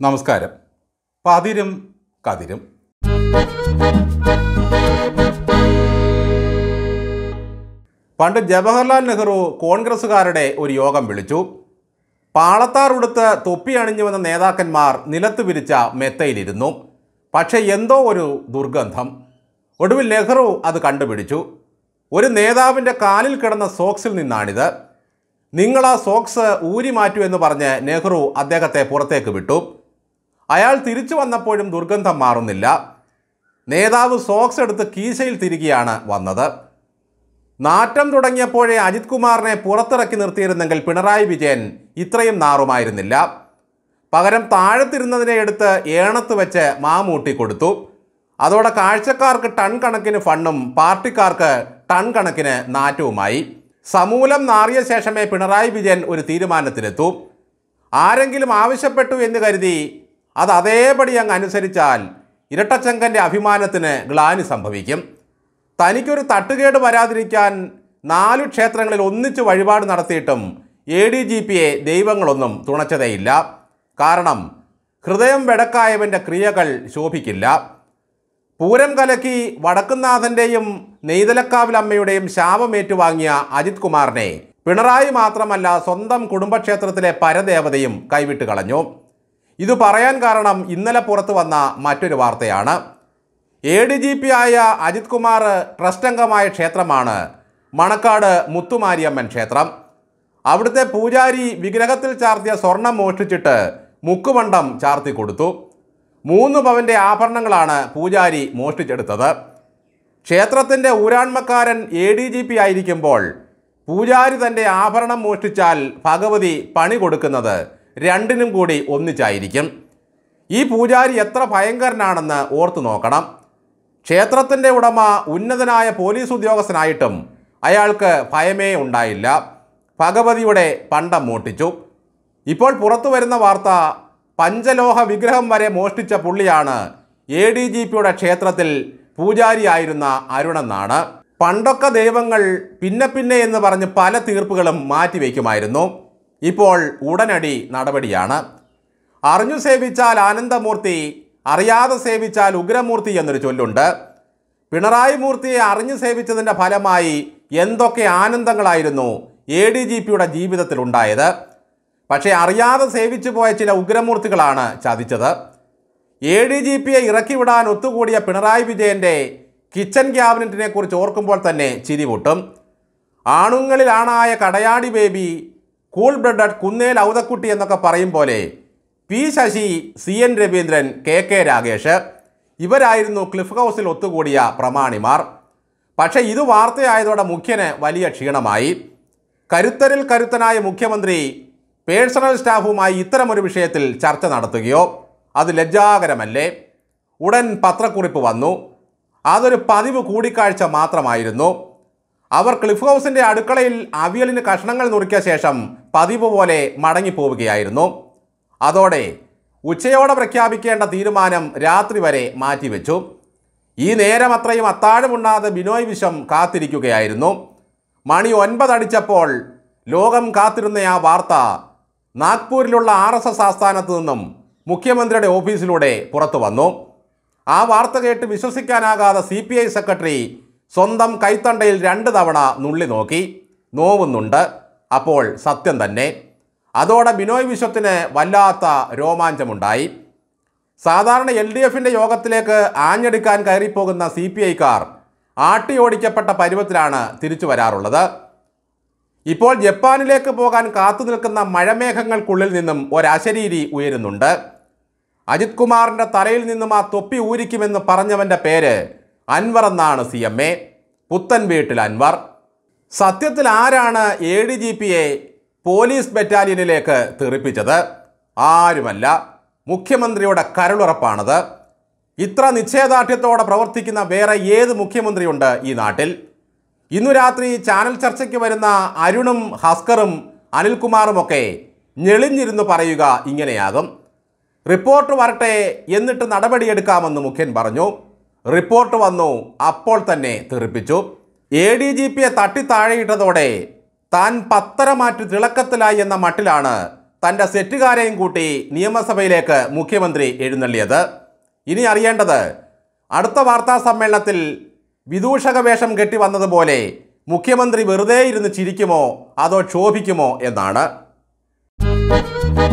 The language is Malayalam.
നമസ്കാരം. പതിരും കതിരും. പണ്ട് ജവഹർലാൽ നെഹ്റു കോൺഗ്രസ്സുകാരുടെ ഒരു യോഗം വിളിച്ചു. പാളത്താർ ഉടുത്ത് തൊപ്പി അണിഞ്ഞു വന്ന നേതാക്കന്മാർ നിലത്ത് വിരിച്ച മെത്തയിലിരുന്നു. പക്ഷേ എന്തോ ഒരു ദുർഗന്ധം. ഒടുവിൽ നെഹ്റു അത് കണ്ടുപിടിച്ചു. ഒരു നേതാവിൻ്റെ കാലിൽ കിടന്ന സോക്സിൽ നിന്നാണിത്. നിങ്ങൾ ആ സോക്സ് ഊരി മാറ്റൂ എന്ന് പറഞ്ഞ് നെഹ്റു അദ്ദേഹത്തെ പുറത്തേക്ക് വിട്ടു. അയാൾ തിരിച്ചു വന്നപ്പോഴും ദുർഗന്ധം മാറുന്നില്ല. നേതാവ് സോക്സ് എടുത്ത് കീശയിൽ തിരികെയാണ് വന്നത്. നാറ്റം തുടങ്ങിയപ്പോഴേ അജിത് കുമാറിനെ പുറത്തിറക്കി നിർത്തിയിരുന്നെങ്കിൽ പിണറായി വിജയൻ ഇത്രയും നാറുമായിരുന്നില്ല. പകരം താഴത്തിരുന്നതിനെ എടുത്ത് ഏണത്ത് വെച്ച് മാമൂട്ടി കൊടുത്തു. അതോടെ കാഴ്ചക്കാർക്ക് ടൺ കണക്കിന് ഫണ്ടും പാർട്ടിക്കാർക്ക് ടൺ കണക്കിന് നാറ്റവുമായി. സമൂലം നാറിയ ശേഷമേ പിണറായി വിജയൻ ഒരു തീരുമാനത്തിലെത്തൂ. ആരെങ്കിലും ആവശ്യപ്പെട്ടു എന്ന് കരുതി അത് അതേപടി അങ്ങ് അനുസരിച്ചാൽ ഇരട്ടച്ചങ്കൻ്റെ അഭിമാനത്തിന് ഗ്ലാനി സംഭവിക്കും. തനിക്കൊരു തട്ടുകേട് വരാതിരിക്കാൻ 4 ക്ഷേത്രങ്ങളിൽ ഒന്നിച്ച് വഴിപാട് നടത്തിയിട്ടും ADGPയെ ദൈവങ്ങളൊന്നും തുണച്ചതേയില്ല. കാരണം ഹൃദയം വെടക്കായവൻ്റെ ക്രിയകൾ ശോഭിക്കില്ല. പൂരം കലക്കി വടക്കുംനാഥൻ്റെയും നെയ്തലക്കാവിലമ്മയുടെയും ശാപമേറ്റുവാങ്ങിയ അജിത് കുമാറിനെ പിണറായി മാത്രമല്ല സ്വന്തം കുടുംബക്ഷേത്രത്തിലെ പരദേവതയും കൈവിട്ട് കളഞ്ഞു. ഇത് പറയാൻ കാരണം ഇന്നലെ പുറത്തു വന്ന മറ്റൊരു വാർത്തയാണ്. ADGP ആയ അജിത് കുമാർ ട്രസ്റ്റ് അംഗമായ ക്ഷേത്രമാണ് മണക്കാട് മുത്തുമാരിയമ്മൻ ക്ഷേത്രം. അവിടുത്തെ പൂജാരി വിഗ്രഹത്തിൽ ചാർത്തിയ സ്വർണം മോഷ്ടിച്ചിട്ട് മുക്കുമണ്ഡം ചാർത്തി കൊടുത്തു. 3 പവൻ്റെ ആഭരണങ്ങളാണ് പൂജാരി മോഷ്ടിച്ചെടുത്തത്. ക്ഷേത്രത്തിൻ്റെ ഊരാൺമക്കാരൻ ADGP ആയിരിക്കുമ്പോൾ പൂജാരി തൻ്റെ ആഭരണം മോഷ്ടിച്ചാൽ ഭഗവതി പണി കൊടുക്കുന്നത് രണ്ടിനും കൂടി ഒന്നിച്ചായിരിക്കും. ഈ പൂജാരി എത്ര ഭയങ്കരനാണെന്ന് ഓർത്തു നോക്കണം. ക്ഷേത്രത്തിൻ്റെ ഉടമ ഉന്നതനായ പോലീസ് ഉദ്യോഗസ്ഥനായിട്ടും അയാൾക്ക് ഭയമേ ഉണ്ടായില്ല. ഭഗവതിയുടെ പണ്ടം മോഷ്ടിച്ചു. ഇപ്പോൾ പുറത്തു വരുന്ന വാർത്ത പഞ്ചലോഹ വിഗ്രഹം വരെ മോഷ്ടിച്ച പുള്ളിയാണ് ADGPയുടെ ക്ഷേത്രത്തിൽ പൂജാരിയായിരുന്ന അരുണെന്നാണ്. പണ്ടൊക്കെ ദൈവങ്ങൾ പിന്നെ എന്ന് പറഞ്ഞ് പല തീർപ്പുകളും മാറ്റിവെക്കുമായിരുന്നു. ഇപ്പോൾ ഉടനടി നടപടിയാണ്. അറിഞ്ഞു സേവിച്ചാൽ ആനന്ദമൂർത്തി, അറിയാതെ സേവിച്ചാൽ ഉഗ്രമൂർത്തി എന്നൊരു ചൊല്ലുണ്ട്. പിണറായി മൂർത്തിയെ അറിഞ്ഞു സേവിച്ചതിൻ്റെ ഫലമായി എന്തൊക്കെ ആനന്ദങ്ങളായിരുന്നു ADGPയുടെ ജീവിതത്തിലുണ്ടായത്. പക്ഷേ അറിയാതെ സേവിച്ചു പോയ ചില ഉഗ്രമൂർത്തികളാണ് ചതിച്ചത്. ADGPയെ ഇറക്കിവിടാൻ ഒത്തുകൂടിയ പിണറായി വിജയൻ്റെ കിച്ചൺ ക്യാബിനറ്റിനെ കുറിച്ച് ഓർക്കുമ്പോൾ തന്നെ ചിരിപൊട്ടും. ആണുങ്ങളിലാണായ Kadayadi Baby, cool blooded Kunnel Outhakutty എന്നൊക്കെ പറയും പോലെ P Sasi, CN Raveendran, KK Ragesh ഇവരായിരുന്നു ക്ലിഫ് ഹൗസിൽ ഒത്തുകൂടിയ പ്രമാണിമാർ. പക്ഷേ ഇത് വാർത്തയായതോടെ മുഖ്യന് വലിയ ക്ഷീണമായി. കരുത്തരിൽ കരുത്തനായ മുഖ്യമന്ത്രി പേഴ്സണൽ സ്റ്റാഫുമായി ഇത്തരമൊരു വിഷയത്തിൽ ചർച്ച നടത്തുകയോ? അത് ലജ്ജാകരമല്ലേ? ഉടൻ പത്രക്കുറിപ്പ് വന്നു. അതൊരു പതിവ് കൂടിക്കാഴ്ച മാത്രമായിരുന്നു. അവർ ക്ലിഫ് ഹൗസിൻ്റെ അടുക്കളയിൽ അവിയലിന് കഷ്ണങ്ങൾ നുറുക്കിയ ശേഷം പതിവ് പോലെ മടങ്ങിപ്പോവുകയായിരുന്നു. അതോടെ ഉച്ചയോടെ പ്രഖ്യാപിക്കേണ്ട തീരുമാനം രാത്രി വരെ മാറ്റിവെച്ചു. ഈ നേരം അത്രയും അത്താഴമുണ്ണാതെ ബിനോയ് വിശ്വം കാത്തിരിക്കുകയായിരുന്നു. മണി 9 അടിച്ചപ്പോൾ ലോകം കാത്തിരുന്ന ആ വാർത്ത നാഗ്പൂരിലുള്ള RSS ആസ്ഥാനത്ത് നിന്നും മുഖ്യമന്ത്രിയുടെ ഓഫീസിലൂടെ പുറത്തു വന്നു. ആ വാർത്ത കേട്ട് വിശ്വസിക്കാനാകാതെ CPI സെക്രട്ടറി സ്വന്തം കൈത്തണ്ടയിൽ 2 തവണ നുള്ളി നോക്കി. നോവുന്നുണ്ട്. അപ്പോൾ സത്യം തന്നെ. അതോടെ ബിനോയ് വിശ്വത്തിന് വല്ലാത്ത രോമാഞ്ചമുണ്ടായി. സാധാരണ LDFൻ്റെ യോഗത്തിലേക്ക് ആഞ്ഞെടുക്കാൻ കയറിപ്പോകുന്ന CPIക്കാർ ആട്ടി ഓടിക്കപ്പെട്ട പരുവത്തിലാണ് തിരിച്ചു വരാറുള്ളത്. ഇപ്പോൾ ജപ്പാനിലേക്ക് പോകാൻ കാത്തു നിൽക്കുന്ന മഴമേഘങ്ങൾക്കുള്ളിൽ നിന്നും ഒരശരീരി ഉയരുന്നുണ്ട്. അജിത് കുമാറിൻ്റെ തലയിൽ നിന്നും ആ തൊപ്പി ഊരിക്കുമെന്ന് പറഞ്ഞവൻ്റെ പേര് അൻവർ എന്നാണ്. CMA പുത്തൻ വീട്ടിൽ അൻവർ. സത്യത്തിൽ ആരാണ് ADGPയെ പോലീസ് ബറ്റാലിയനിലേക്ക് തെറിപ്പിച്ചത്? ആരുമല്ല, മുഖ്യമന്ത്രിയുടെ കരളുറപ്പാണത്. ഇത്ര നിശ്ചയദാർഢ്യത്തോടെ പ്രവർത്തിക്കുന്ന വേറെ ഏത് മുഖ്യമന്ത്രിയുണ്ട് ഈ നാട്ടിൽ? ഇന്നു രാത്രി ചാനൽ ചർച്ചയ്ക്ക് വരുന്ന അരുണും ഹസ്കറും അനിൽകുമാറുമൊക്കെ ഞെളിഞ്ഞിരുന്ന് പറയുക ഇങ്ങനെയാകും: റിപ്പോർട്ട് വരട്ടെ, എന്നിട്ട് നടപടിയെടുക്കാമെന്ന് മുഖ്യൻ പറഞ്ഞു. റിപ്പോർട്ട് വന്നു, അപ്പോൾ തന്നെ തെറിപ്പിച്ചു. ADGPയെ തട്ടി താഴെയിട്ടതോടെ താൻ പത്തരമാറ്റ് തിളക്കത്തിലായി എന്ന മട്ടിലാണ് തൻ്റെ സെറ്റുകാരെയും കൂട്ടി നിയമസഭയിലേക്ക് മുഖ്യമന്ത്രി എഴുന്നള്ളിയത്. ഇനി അറിയേണ്ടത് അടുത്ത വാർത്താ സമ്മേളനത്തിൽ വിദൂഷക വേഷം കെട്ടി വന്നതുപോലെ മുഖ്യമന്ത്രി വെറുതെ ഇരുന്ന് ചിരിക്കുമോ അതോ ക്ഷോഭിക്കുമോ എന്നാണ്.